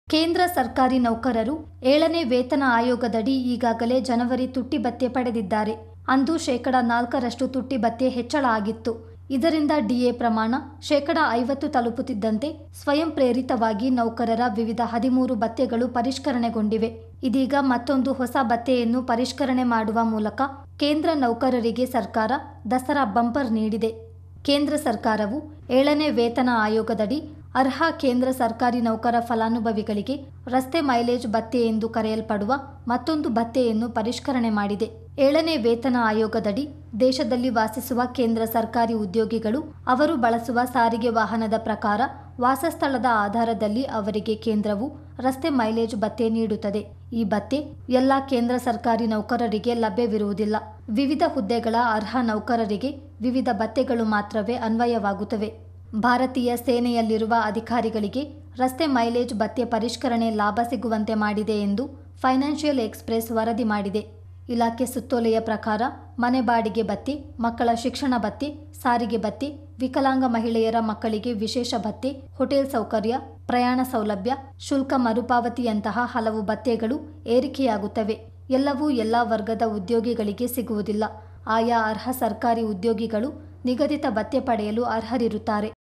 ಕೇಂದ್ರ ಸರ್ಕಾರಿ ನೌಕರರು 7ನೇ ವೇತನ ಆಯೋಗದಡಿ ಈಗಾಗಲೇ ಜನವರಿ ತುಟ್ಟಿ ಭತ್ಯೆ ಪಡೆದಿದ್ದಾರೆ. ಅಂದು 4% ತುಟ್ಟಿ ಭತ್ಯೆ ಹೆಚ್ಚಳ ಆಗಿತ್ತು. ಇದರಿಂದ ಡಿಎ ಪ್ರಮಾಣ 50% ತಲುಪುತ್ತಿದ್ದಂತೆ ಸ್ವಯಂ ಪ್ರೇರಿತವಾಗಿ ನೌಕರರ ವಿವಿಧ 13 ಭತ್ಯೆಗಳು ಪರಿಷ್ಕರಣೆಗೊಂಡಿವೆ. ಇದೀಗ ಮತ್ತೊಂದು ಹೊಸ ಭತ್ಯೆಯನ್ನು ಪರಿಷ್ಕರಣೆ ಮಾಡುವ ಮೂಲಕ ಕೇಂದ್ರ ನೌಕರರಿಗೆ ಸರ್ಕಾರ ದಸರಾ ಬಂಪರ್ ನೀಡಿದೆ. ಕೇಂದ್ರ ಸರ್ಕಾರವು 7ನೇ ವೇತನ ಆಯೋಗದಡಿ ಅರ್ಹ ಕೇಂದ್ರ ಸರ್ಕಾರಿ ನೌಕರ ಫಲಾನುಭವಿಗಳಿಗೆ ರಸ್ತೆ ಮೈಲೇಜ್ ಭತ್ಯೆ ಎಂದು ಕರೆಯಲ್ಪಡುವ ಮತ್ತೊಂದು ಭತ್ಯೆಯನ್ನು ಪರಿಷ್ಕರಣೆ ಮಾಡಿದೆ. 7ನೇ ವೇತನ ಆಯೋಗದಡಿ ದೇಶದಲ್ಲಿ ವಾಸಿಸುವ ಕೇಂದ್ರ ಸರ್ಕಾರಿ ಉದ್ಯೋಗಿಗಳು ಅವರು ಬಳಸುವ ಸಾರಿಗೆ ವಾಹನದ ಪ್ರಕಾರ ವಾಸಸ್ಥಳದ ಆಧಾರದಲ್ಲಿ ಅವರಿಗೆ ಕೇಂದ್ರವು ರಸ್ತೆ ಮೈಲೇಜ್ ಭತ್ಯೆ ನೀಡುತ್ತದೆ. ಈ ಭತ್ಯೆ ಎಲ್ಲ ಕೇಂದ್ರ ಸರ್ಕಾರಿ ನೌಕರರಿಗೆ ಲಭ್ಯವಿರುವುದಿಲ್ಲ. ವಿವಿಧ ಹುದ್ದೆಗಳ ಅರ್ಹ ನೌಕರರಿಗೆ ವಿವಿಧ ಭತ್ಯೆಗಳು ಮಾತ್ರವೇ ಅನ್ವಯವಾಗುತ್ತವೆ. ಭಾರತೀಯ ಸೇನೆಯಲ್ಲಿರುವ ಅಧಿಕಾರಿಗಳಿಗೆ ರಸ್ತೆ ಮೈಲೇಜ್ ಭತ್ಯೆ ಪರಿಷ್ಕರಣೆ ಲಾಭ ಸಿಗುವಂತೆ ಮಾಡಿದೆ ಎಂದು ಫೈನಾನ್ಷಿಯಲ್ ಎಕ್ಸ್‌ಪ್ರೆಸ್ ವರದಿ ಮಾಡಿದೆ. ಇಲಾಖೆ ಸುತ್ತೋಲೆಯ ಪ್ರಕಾರ ಮನೆ ಬಾಡಿಗೆ ಭತ್ಯೆ, ಮಕ್ಕಳ ಶಿಕ್ಷಣ ಭತ್ಯೆ, ಸಾರಿಗೆ ಭತ್ಯೆ, ವಿಕಲಾಂಗ ಮಹಿಳೆಯರ ಮಕ್ಕಳಿಗೆ ವಿಶೇಷ ಭತ್ಯೆ, ಹೋಟೆಲ್ ಸೌಕರ್ಯ, ಪ್ರಯಾಣ ಸೌಲಭ್ಯ, ಶುಲ್ಕ ಮರುಪಾವತಿಯಂತಹ ಹಲವು ಭತ್ಯೆಗಳು ಏರಿಕೆಯಾಗುತ್ತವೆ. ಎಲ್ಲವೂ ಎಲ್ಲ ವರ್ಗದ ಉದ್ಯೋಗಿಗಳಿಗೆ ಸಿಗುವುದಿಲ್ಲ. ಆಯಾ ಅರ್ಹ ಸರ್ಕಾರಿ ಉದ್ಯೋಗಿಗಳು ನಿಗದಿತ ಭತ್ಯೆ ಪಡೆಯಲು ಅರ್ಹರಿರುತ್ತಾರೆ.